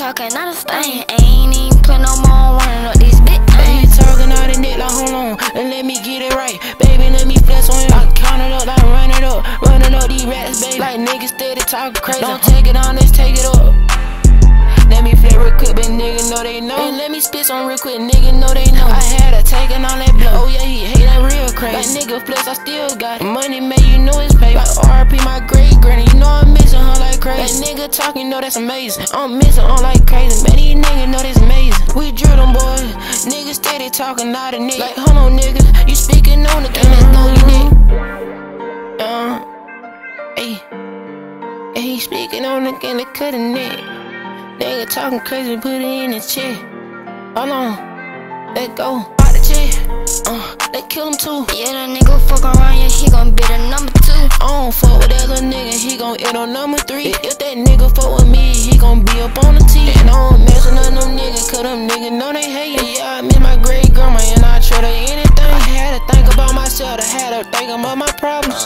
talking, not a stain. Ain't even put no more running up this bitch. He talking all the dick like hold on, and let me get it right. Baby, let me flex on him. I count it up, like running up these rats, baby. Like niggas steady talking crazy. Don't take it on, let's take it up. Let me flip real quick, but nigga know they know. And let me spit some real quick, nigga know they know. I had her taking on that blow. Oh yeah, he hate that real crazy. Like nigga flex, I still got it. Money made, you know it's paid. Like RP my great granny, you know I'm missing her like crazy. That nigga talking, you know that's amazing. I'm missing her like crazy. Man, these niggas know that's amazing. We drill them boys. Niggas steady talking out of nigga. Like hold on nigga, you speaking on the game, let's know you nigga. He speaking on the game, they cut a nigga. Nigga talking crazy, put it in the chair. Hold on, let go. Out the chair, they kill him too. Yeah, that nigga fuck around, yeah, he gon' be the number 2. I don't fuck with that little nigga, he gon' hit on number 3. If that nigga fuck with me, he gon' be up on the T. And I don't mess with none of them niggas, cause them niggas know they hate. Yeah, I miss my great grandma, and I trade her anything. I had to think about myself, I had to think about my problems.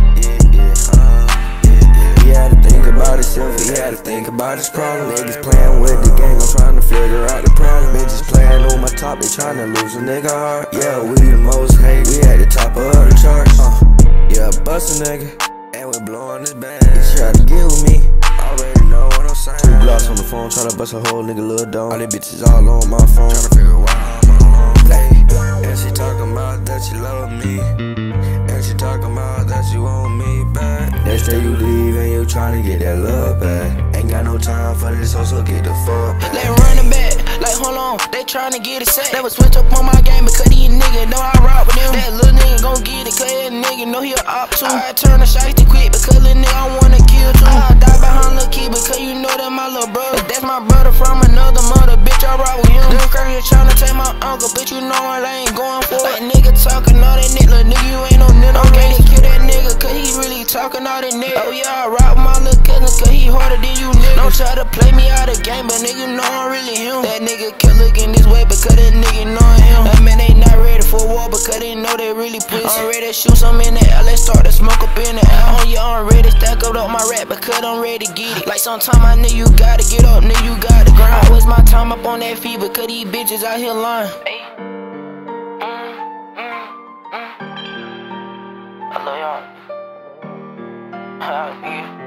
He had to think about himself, he had to think about his problem. Niggas playing with the game, I'm trying to figure out the problem. Bitches playing on my top, they trying to lose a nigga heart. Yeah, we the most hate, we at the top of the charts. Yeah, bust a nigga, and we blowing this band. He try to get with me, already know what I'm saying. 2 blocks on the phone, tryna bust a whole nigga little dome. All these bitches all on my phone, tryna figure why I'm on play. And she talking about that she love me, and she talking about that she want me back. Next day you leave and you tryna get that love back. Ain't got no time for this, so get the fuck back. They running back, like hold on, they tryna get it set. They would switch up on my game because these niggas know I rock with them. That little nigga gon' get it, cause that nigga know he a op too. I turn the shiesty quick because little nigga I wanna kill too. I die behind Lil' Key because you know that my little brother. That's my brother from another mother, bitch, I rock with him. Them crazy tryna take my uncle, bitch, you know I ain't going for it. Like nigga talking all that nigga, little nigga, you ain't no nigga. I'm ready to kill that nigga cause he really talking all that nigga. Oh yeah, I rock with my little cousin cause he harder than you nigga. Don't try to play me out of game, but nigga know I'm really him. That nigga kept looking this way because that nigga know him. That man they not ready for war because they know they really pussy. I'm ready to shoot some in the air, let's start to smoke up in the air. Oh yeah, I'm ready to stack up my rap because I'm ready to get it. Like sometime I know you gotta get up, nigga, you gotta grind. I waste my time up on that feet because these bitches out here lying. I love y'all.